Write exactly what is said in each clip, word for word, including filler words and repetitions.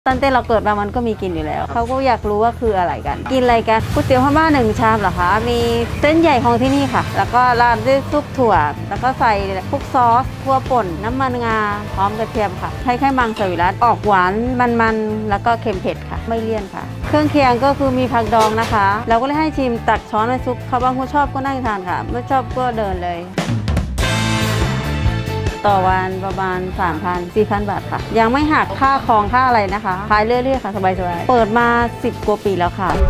ตั้งแต่เราเกิดมามันก็มีกินอยู่แล้วเขาก็อยากรู้ว่าคืออะไรกันกินอะไรกันก๋วยเตี๋ยวพม่าหนึ่งชามเหรอคะมีเส้นใหญ่ของที่นี่ค่ะแล้วก็ราดด้วยซุปถั่วแล้วก็ใส่พวกซอสถั่วป่นน้ำมันงาหอมกระเทียมค่ะใช้ไข่มังสวิรัติออกหวานมันๆแล้วก็เค็มเผ็ดค่ะไม่เลี่ยนค่ะเครื่องเคียงก็คือมีผักดองนะคะเราก็เลยให้ชิมตักช้อนในซุปเขาบางคนชอบก็นั่งทานค่ะไม่ชอบก็เดินเลยต่อวันประมาณ สามพัน สี่พัน บาทค่ะยังไม่หักค่าครองค่าอะไรนะคะขายเรื่อยๆค่ะสบายๆเปิดมาสิบกว่าปีแล้วค่ะ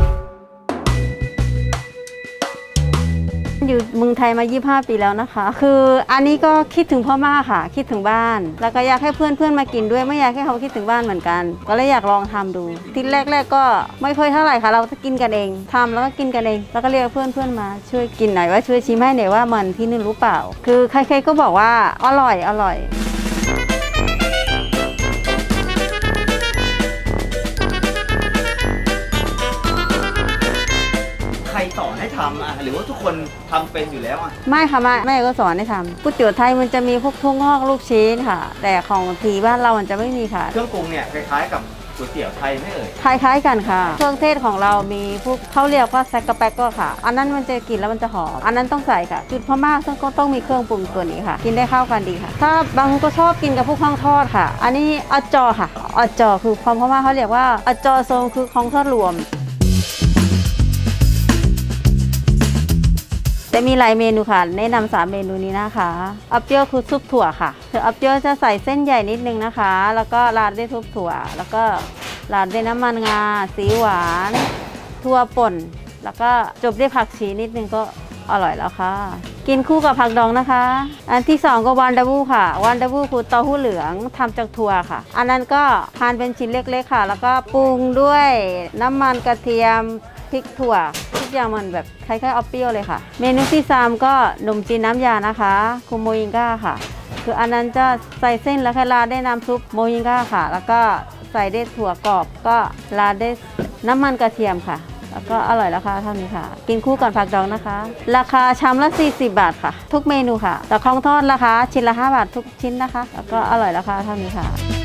อยู่เมืองไทยมายี่สิบห้าปีแล้วนะคะคืออันนี้ก็คิดถึงพ่อม่าค่ะคิดถึงบ้านแล้วก็อยากให้เพื่อนเพื่อนมากินด้วยไม่อยากให้เขาคิดถึงบ้านเหมือนกันก็เลยอยากลองทำดูทีแรกๆก็ไม่ค่อยเท่าไหร่ค่ะเราจะกินกันเองทำแล้วก็กินกันเองแล้วก็เรียกเพื่อนเพื่อนมาช่วยกินหน่อยว่าช่วยชิมให้หน่อยว่ามันที่นี่รู้เปล่าคือใครๆก็บอกว่าอร่อยอร่อยใครสอนให้ทำอ่ะหรือว่าทุกคนทำเป็นอยู่แล้วอ่ะไม่ค่ะแม่แม่ก็สอนให้ทำก๋วยเตี๋ยวไทยมันจะมีพวกทุ่งหอกลูกชิ้นค่ะแต่ของทีบ้านเรามันจะไม่มีค่ะเครื่องปรุงเนี่ยคล้ายๆกับก๋วยเตี๋ยวไทยไม่เอ่ยคล้ายๆกันค่ะเครื่องเทศของเรามีพวกเขาเรียกว่าแซกกะแปกก็ค่ะอันนั้นมันจะกินแล้วมันจะหอมอันนั้นต้องใส่ค่ะจุดพม่าซึ่งก็ต้องมีเครื่องปรุงตัวนี้ค่ะกินได้เข้ากันดีค่ะถ้าบางก็ชอบกินกับพวกข้างทอดค่ะอันนี้อจอค่ะอจอคือความพม่าเขาเรียกว่าอจอทรงคือของทอดรวมจะมีหลายเมนูค่ะแนะนำสามเมนูนี้นะคะอัปเปียวคือซุปถั่วค่ะคืออัปเปียวจะใส่เส้นใหญ่นิดนึงนะคะแล้วก็ราดด้วยซุปถั่วแล้วก็ราดด้วยน้ำมันงาสีหวานถั่วป่นแล้วก็จบด้วยผักชีนิดนึงก็อร่อยแล้วค่ะกินคู่กับผักดองนะคะอันที่สองก็วานดาวูค่ะวานดาวูคือเต้าหู้เหลืองทำจากถั่วค่ะอันนั้นก็ทานเป็นชิ้นเล็กๆค่ะแล้วก็ปรุงด้วยน้ำมันกระเทียมพริกถั่วทุกอย่างมันแบบคล้ายๆออปเปรี้ยวเลยค่ะเมนูที่สามก็ขนมจีนน้ำยานะคะคุโมยิงก้าค่ะคืออันนั้นจะใส่เส้นแล้วก็ราดได้น้ำซุปโมยิงก้าค่ะแล้วก็ใส่ได้ถั่วกรอบก็ราดได้น้ำมันกระเทียมค่ะแล้วก็อร่อยแล้วค่ะเท่านี้ค่ะกินคู่กับผักดองนะคะราคาชามละสี่สิบบาทค่ะทุกเมนูค่ะแต่ของทอดราคาชิ้นละห้าบาททุกชิ้นนะคะแล้วก็อร่อยแล้วค่ะเท่านี้ค่ะ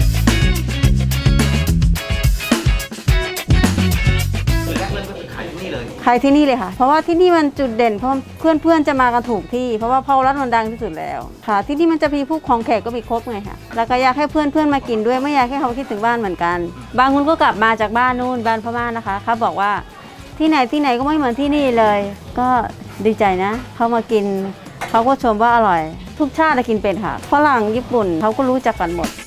ขายที่นี่เลยค่ะเพราะว่าที่นี่มันจุดเด่นเพราะเพื่อนเพื่อนจะมากันถูกที่เพราะว่าพาวรัฐมันดังที่สุดแล้วค่ะที่นี่มันจะมีพวกของแขกก็มีครบไงค่ะแล้วก็อยากให้เพื่อนเพื่อนมากินด้วยไม่อยากให้เขาคิดถึงบ้านเหมือนกันบางคนก็กลับมาจากบ้านนู่นบ้านพม่านะคะเขาบอกว่าที่ไหนที่ไหนก็ไม่เหมือนที่นี่เลยก็ดีใจนะเขามากินเขาก็ชมว่าอร่อยทุกชาติกินเป็นค่ะฝรั่งญี่ปุ่นเขาก็รู้จักกันหมด